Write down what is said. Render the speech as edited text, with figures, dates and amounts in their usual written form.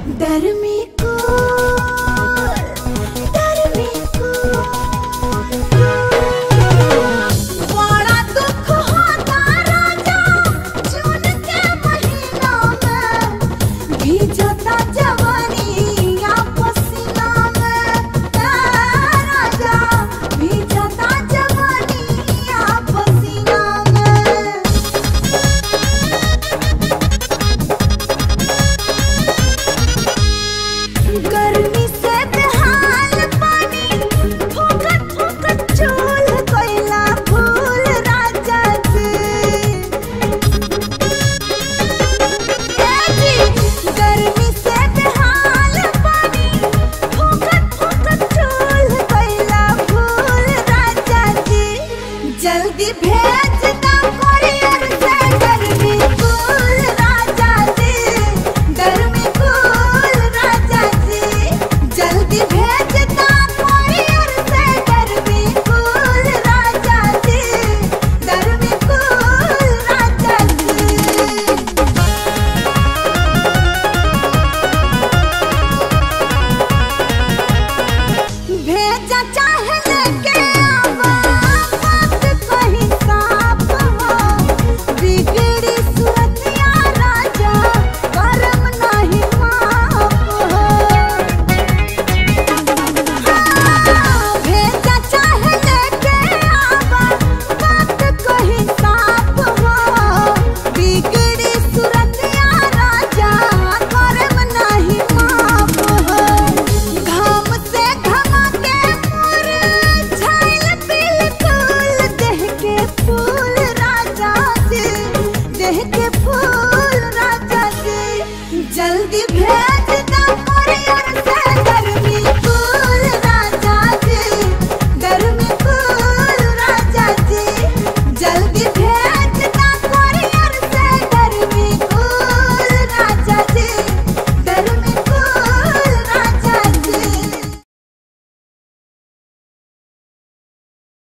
डरमी को बड़ा दुख होता राजा जून के महीना में भीजता जवानी या पसीना में राजा भीजता जवानी या पसीना में। गर्मी से बेहाल पानी फूकत फूकत चूल कोयला फूल राजा जी। गर्मी से बेहाल पानी फूकत फूकत चूल कोयला फूल राजा जी। जल्दी भेज दो कोरियर से गर्मी फूल राजा जी। गर्मी फूल राजा जी जल्दी भेजना कोरियर से गर्मी फूल राजा जी। गर्मी फूल राजा जी। भेजा चाहे लेके आवा बात कहीं साफ हो। बिगड़ी सूरतिया राजा करम नहीं माफ हो। भेजा चाहे लेके आवा बात कहीं साफ हो। बिगड़ी सूरतिया राजा करम नहीं माफ हो। घाम से घमा के मुरझाइल बिल्कुल देह के फूल राजा जी। देह के फूल राजा जी जल्दी भेज